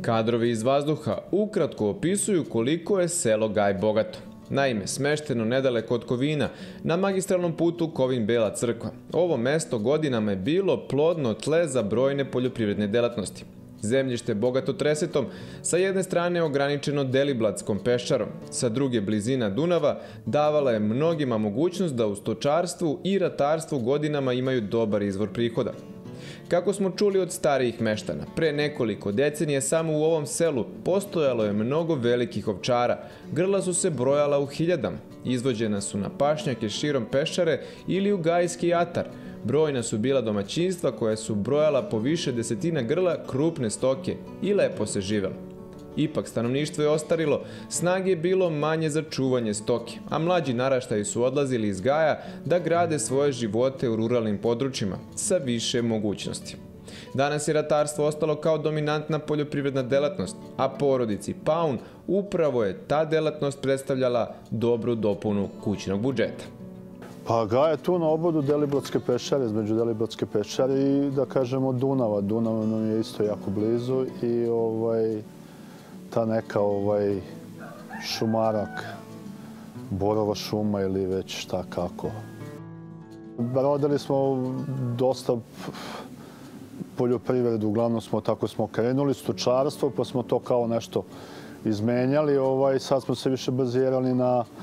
Kadrovi iz vazduha ukratko opisuju koliko je selo Gaj bogato. Naime, smešteno nedaleko od Kovina, na magistralnom putu Kovin-Bela Crkva, ovo mesto godinama je bilo plodno tle za brojne poljoprivredne delatnosti. Zemljište bogato tresetom, sa jedne strane ograničeno Deliblatskom peščarom, sa druge blizina Dunava, davala je mnogima mogućnost da u stočarstvu i ratarstvu godinama imaju dobar izvor prihoda. Kako smo čuli od starijih meštana, pre nekoliko decenije samo u ovom selu postojalo je mnogo velikih ovčara, grla su se brojala u hiljadama, izvođena su na pašnjake širom Peščare ili u Gajski atar. Brojna su bila domaćinstva koja su brojala po više desetina grla krupne stoke i lepo se živelo. Ipak stanovništvo je ostarilo, snage je bilo manje za čuvanje stoke, a mlađi naraštaji su odlazili iz Gaja da grade svoje živote u ruralnim područjima sa više mogućnosti. Danas je ratarstvo ostalo kao dominantna poljoprivredna delatnost, a porodici Paun upravo je ta delatnost predstavljala dobru dopunu kućnog budžeta. Pa Gaj je tu na obodu Deliblatske peščare, između Deliblatske peščare i da kažemo Dunava. Dunav nam je isto jako blizu i ta neka šumarak, borova šuma ili već šta kako. Rodili smo dosta poljoprivredu, uglavnom tako smo krenuli, stočarstvo, pa smo to kao nešto izmenjali. Sad smo se više bazirali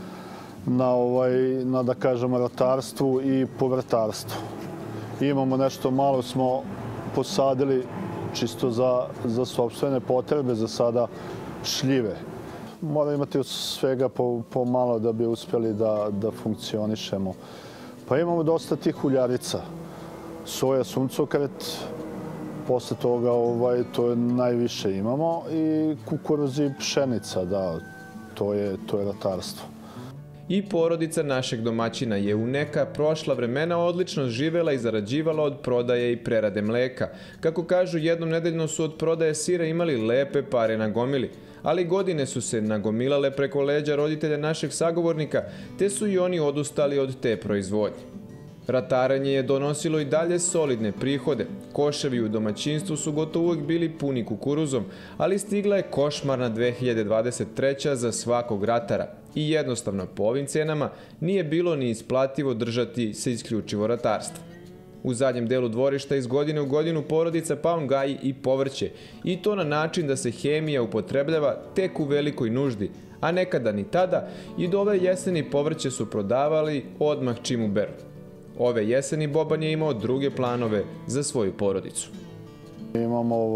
na da kažemo ratarstvu i povrtarstvu. Imamo nešto malo smo posadili čisto za sopstvene potrebe, za sada šljive. Mora imati od svega po malo da bi uspjeli da funkcionišemo. Pa imamo dosta tih uljarica. Soja, suncokret, posle toga to je najviše imamo i kukuruz i pšenica, da, to je ratarstvo. I porodica našeg domaćina je u neka prošla vremena odlično živela i zarađivala od prodaje i prerade mleka. Kako kažu, jednom nedeljno su od prodaje sira imali lepe pare na gomili, ali godine su se nagomilale preko leđa roditelja našeg sagovornika, te su i oni odustali od te proizvodnje. Ratarenje je donosilo i dalje solidne prihode. Koševi u domaćinstvu su gotovo uvijek bili puni kukuruzom, ali stigla je košmarna 2023. za svakog ratara i jednostavno po ovim cenama nije bilo ni isplativo držati se isključivo ratarstva. U zadnjem delu dvorišta iz godine u godinu porodica Paun gaji i povrće, i to na način da se hemija upotrebljava tek u velikoj nuždi, a nekada ni tada, i do ove jeseni povrće su prodavali odmah čim uberu. Ove jeseni Boban je imao druge planove za svoju porodicu. Imamo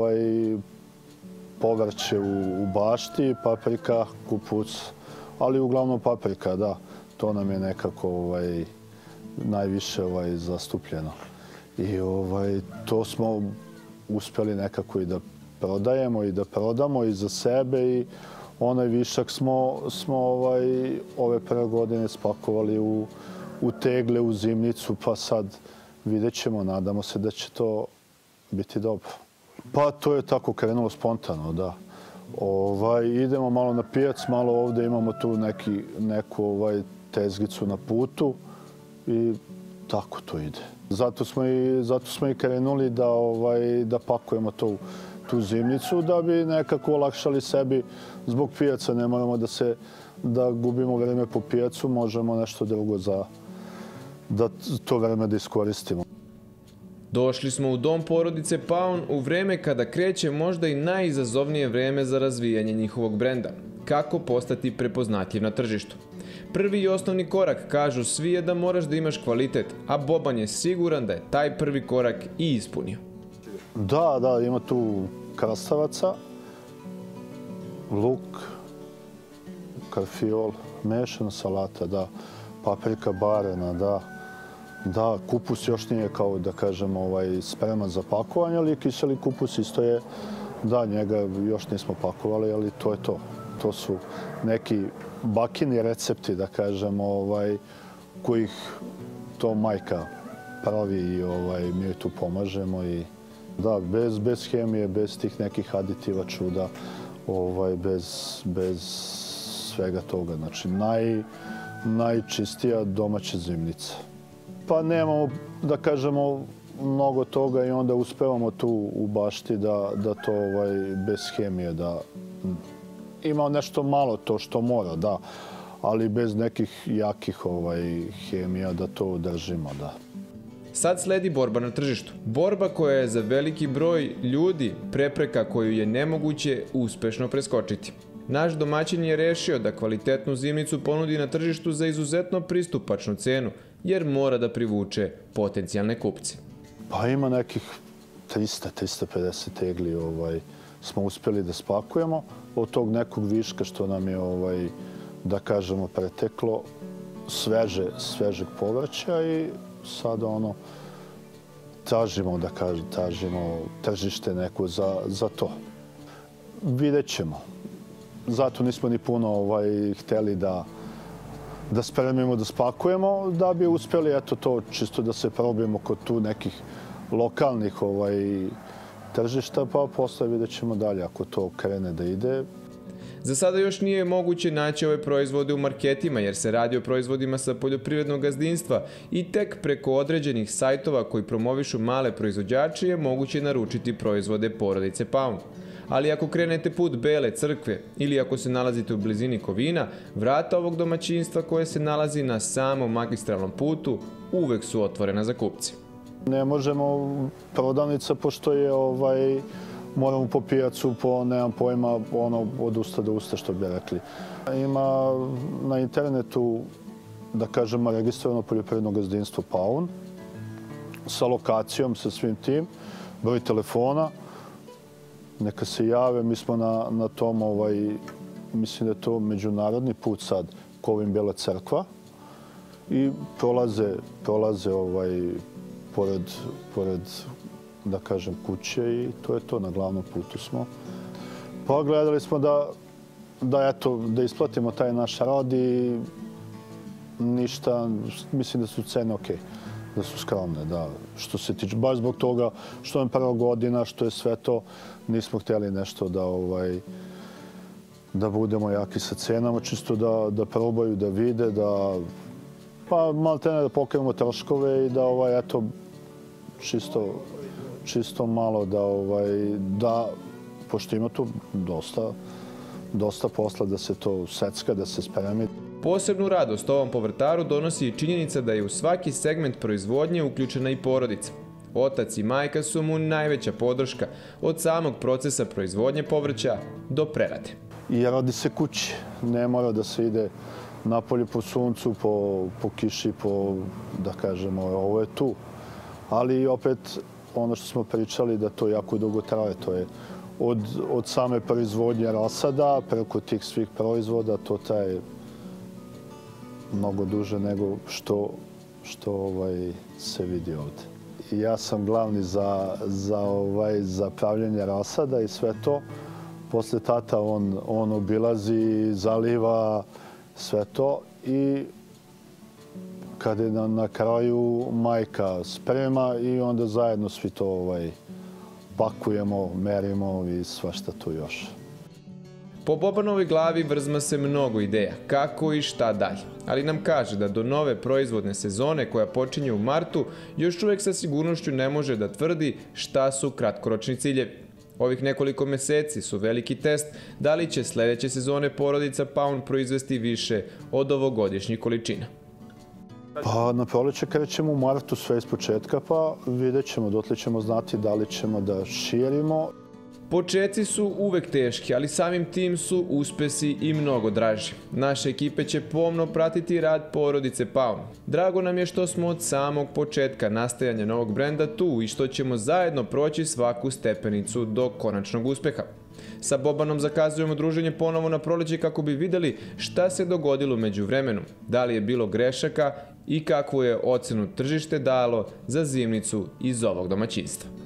povrće u bašti, paprika, kupuc, ali uglavnom paprika, da. To nam je nekako najviše zastupljeno. I to smo uspjeli nekako i da prodajemo i da prodamo i za sebe i onaj višak smo ove prve godine spakovali u tegle, u zimnicu, pa sad vidjet ćemo, nadamo se da će to biti dobro. Pa to je tako krenulo spontano, da. Idemo malo na pijac, malo ovdje imamo tu neku tezgicu na putu i tako to ide. Zato smo i krenuli da pakujemo tu zimnicu, da bi nekako olakšali sebi zbog pijaca. Ne moramo da gubimo vreme po pijacu, možemo nešto drugo da to vreme da iskoristimo. Došli smo u dom porodice Paun u vreme kada kreće možda i najizazovnije vreme za razvijanje njihovog brenda. Kako postati prepoznatljiv na tržištu? Prvi i osnovni korak, kažu svi, je da moraš da imaš kvalitet, a Boban je siguran da je taj prvi korak i ispunio. Da, ima tu krastavaca, luk, karfiol, mešana salata, da, paprika barena, da. Da, kupus još nije kao da kažemo spreman za pakovanje, ali kiseli kupus isto je, da, njega još nismo pakovali, ali to je to. To su neki bakini recepti, da kažemo, kojih to majka pravi i mi joj tu pomažemo. Da, bez hemije, bez tih nekih aditiva čuda, bez svega toga. Znači, najčistija domaća zimnica. Pa nemamo, da kažemo, mnogo toga i onda uspevamo tu u bašti da to bez hemije, da ima nešto malo to što mora, da, ali bez nekih jakih hemija da to držimo, da. Sad sledi borba na tržištu. Borba koja je za veliki broj ljudi prepreka koju je nemoguće uspešno preskočiti. Naš domaćin je rešio da kvalitetnu zimnicu ponudi na tržištu za izuzetno pristupačnu cenu, jer mora da privuče potencijalne kupce. Pa ima nekih 300-350 tegli smo uspjeli da spakujemo od tog nekog viška što nam je, da kažemo, preteklo svežeg povrća i sada tražimo tržište neko za to. Vidjet ćemo. Zato nismo ni puno hteli da spremimo, da spakujemo, da bi uspjeli to čisto da se probijemo kod tu nekih lokalnih tržišta, pa posle vidjet ćemo dalje ako to krene da ide. Za sada još nije moguće naći ove proizvode u marketima jer se radi o proizvodima sa poljoprivrednog gazdinstva i tek preko određenih sajtova koji promovišu male proizvođače je moguće naručiti proizvode porodice Paun. Ali ako krenete put Bele crkve ili ako se nalazite u blizini Kovina, vrata ovog domaćinstva koje se nalazi na samom magistralnom putu uvek su otvorena za kupce. Ne možemo prodavnica pošto je moramo po pijacu, nemam pojma, od usta do usta, što bi rekli. Ima na internetu, da kažemo, registrovano poljoprivredno gazdinstvo Paun sa lokacijom, sa svim tim, broj telefona. Neka se jave, mi smo na tom, mislim da je to međunarodni put sad, Kovin Bela crkva. I prolaze pored, da kažem, kuće i to je to, na glavnom putu smo. Pa gledali smo da isplatimo taj naš rad i ništa, mislim da su cene okej, da su skromne, da. Što se tiče, baš zbog toga što je prva godina, što je sve to, nismo htjeli nešto da budemo jaki sa cenama, čisto da probaju, da vide, pa maltene da pokrijemo troškove i da, čisto malo da, pošto ima tu dosta posla da se to secka, da se spremi. Posebnu radost ovom povrtaru donosi i činjenica da je u svaki segment proizvodnje uključena i porodica. Otac i majka su mu najveća podrška od samog procesa proizvodnje povrća do prerade. I radi se kući. Ne mora da se ide napolje po suncu, po kiši, da kažemo, ovo je tu. Ali opet, ono što smo pričali, da to jako dugo traje. To je od same proizvodnje rasada preko tih svih proizvoda, to traje mnogo duže nego što se vidi ovdje. Ja sam glavni za pravljenje rasada i sve to. Posle tata on obilazi, zaliva sve to i kada je na kraju majka sprema i onda zajedno svi to pakujemo, merimo i svašta tu još. Po Bobanovoj glavi vrzma se mnogo ideja, kako i šta dalje. Ali nam kaže da do nove proizvodne sezone koja počinje u martu još uvek sa sigurnošću ne može da tvrdi šta su kratkoročni ciljevi. Ovih nekoliko meseci su veliki test da li će sledeće sezone porodica Paun proizvesti više od ovogodišnjih količina. Pa na proleće krećemo u martu sve iz početka, pa vidjet ćemo, dotle ćemo znati da li ćemo da širimo. Početci su uvek teški, ali samim tim su uspesi i mnogo draži. Naše ekipe će pomno pratiti rad porodice Paun. Drago nam je što smo od samog početka nastajanja novog brenda tu i što ćemo zajedno proći svaku stepenicu do konačnog uspeha. Sa Bobanom zakazujemo druženje ponovo na proleće kako bi videli šta se dogodilo među vremenu, da li je bilo grešaka i kakvu je ocenu tržište dalo za zimnicu iz ovog domaćinstva.